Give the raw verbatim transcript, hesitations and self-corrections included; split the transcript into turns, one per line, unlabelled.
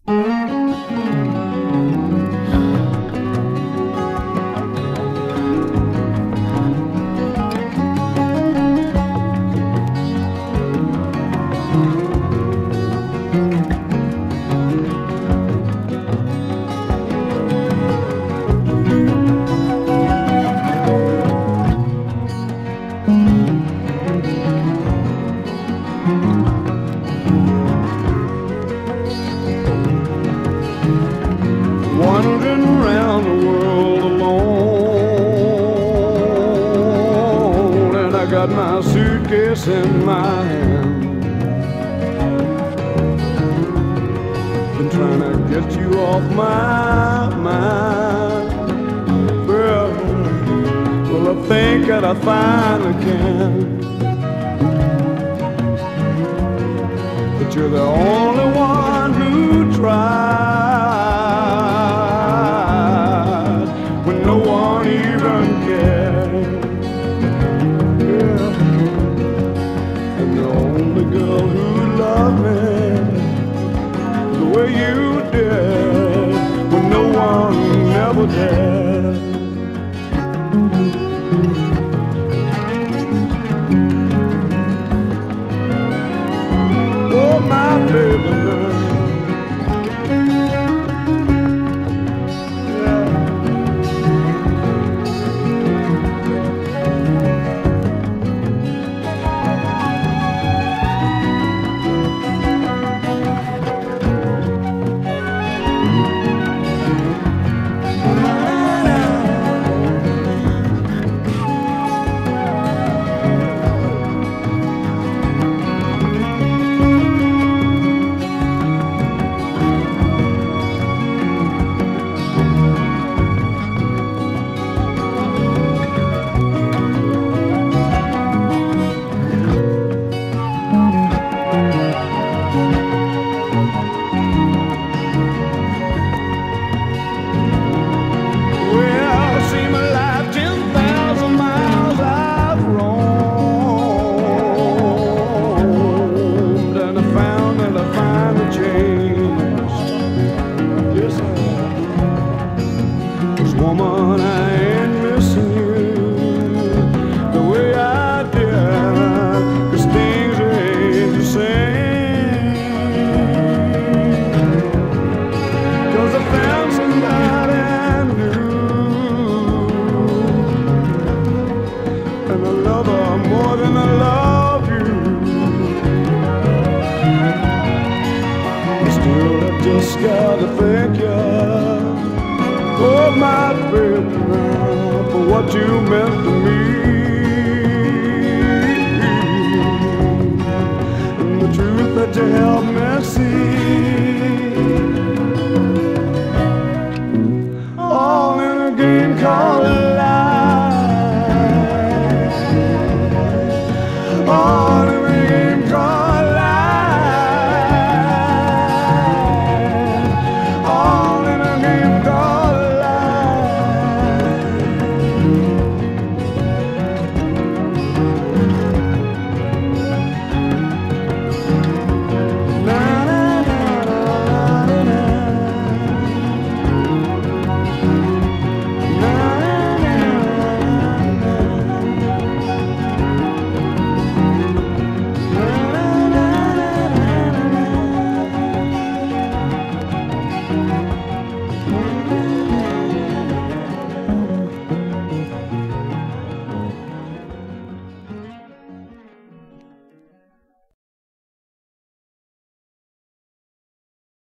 In my hand, been trying to get you off my mind. Well, well, I think that I finally can, but you're the only one who tried when no one even cared. The girl who loved me the way you did when no one ever did. Oh, my baby girl. Woman, I ain't missing you the way I did, 'cause things ain't the same. 'Cause I found somebody new, and I love her more than I love you. Still, I just gotta thank you, oh my baby, for what you meant to me, and the truth that you helped me see.